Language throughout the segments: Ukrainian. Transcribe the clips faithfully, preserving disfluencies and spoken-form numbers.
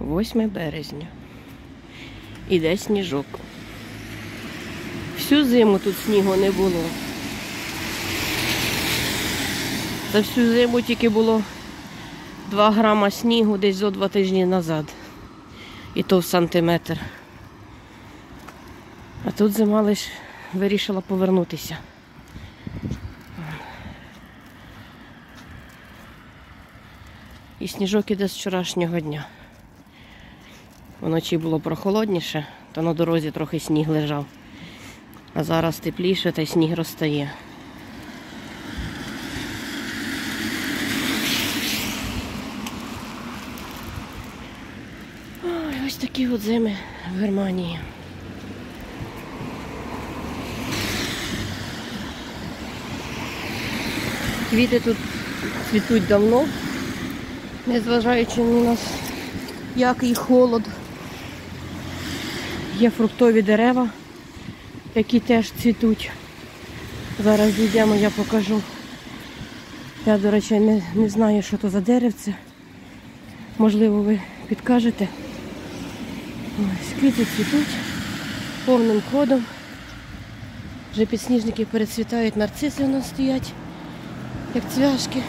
восьме березня. Іде сніжок. Всю зиму тут снігу не було. За всю зиму тільки було два грама снігу десь зо два тижні назад. І то в сантиметр. А тут зима лише вирішила повернутися. І сніжок іде з вчорашнього дня. Вночі було прохолодніше, то на дорозі трохи сніг лежав. А зараз тепліше, та й сніг розтає. Ой, ось такі от зими в Германії. Квіти тут цвітуть давно, незважаючи ні на який холод. Є фруктові дерева, які теж цвітуть. Зараз йдемо, я покажу. Я, до речі, не, не знаю, що то за деревце. Можливо, ви підкажете. Ось, квіти цвітуть повним ходом. Вже підсніжники перецвітають, нарциси у нас стоять, як цвяшки.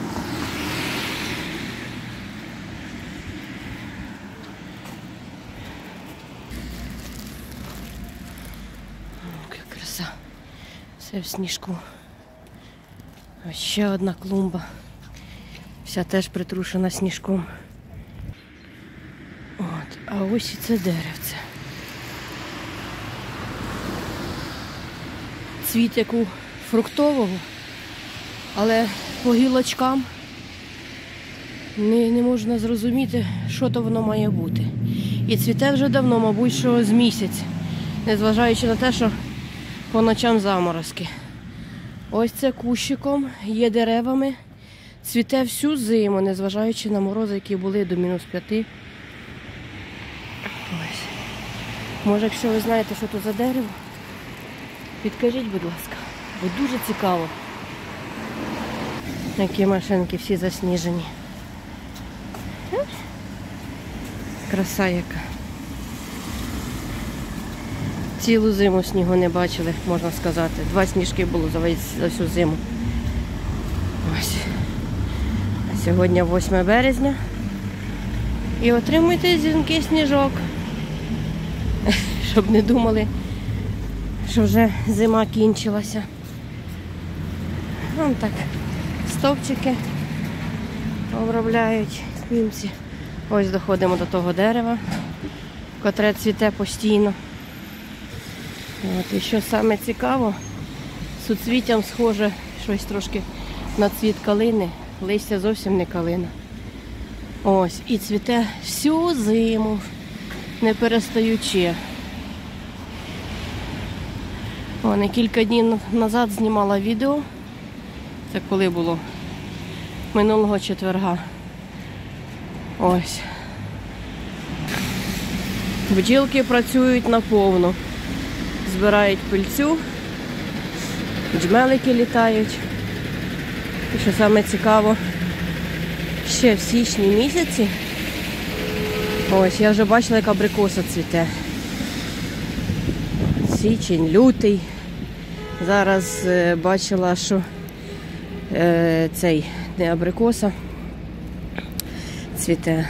Яка краса. Все в сніжку. Ось ще одна клумба. Вся теж притрушена сніжком. От, а ось і це деревце. Цвіт як у фруктового, але по гілочкам не, не можна зрозуміти, що то воно має бути. І цвіте вже давно, мабуть, що з місяць, незважаючи на те, що по ночам заморозки. Ось це кущиком, є деревами, цвіте всю зиму, незважаючи на морози, які були до мінус п'яти. Ось. Може, якщо ви знаєте, що це за дерево, підкажіть, будь ласка, бо дуже цікаво. Які машинки всі засніжені. Краса яка. Цілу зиму снігу не бачили, можна сказати. Два сніжки було за всю зиму. Ось. А сьогодні восьме березня. І отримуйте дзвінкий сніжок. Щоб не думали, що вже зима кінчилася. Вон так. Стовпчики обробляють німці. Ось доходимо до того дерева, котре цвіте постійно. От, і що саме цікаво, суцвіттям схоже щось трошки на цвіт калини, листя зовсім не калина. Ось, і цвіте всю зиму, не перестаючи. О, кілька днів назад знімала відео. Це коли було? Минулого четверга. Ось. Бджілки працюють наповну. Збирають пильцю, джмелики літають. І що саме цікаво, ще в січні місяці, ось, я вже бачила, як абрикоса цвіте. Січень, лютий. Зараз е, бачила, що е, цей, не абрикоса цвіте,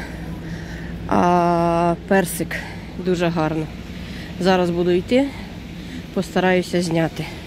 а персик дуже гарно. Зараз буду йти, постараюся зняти.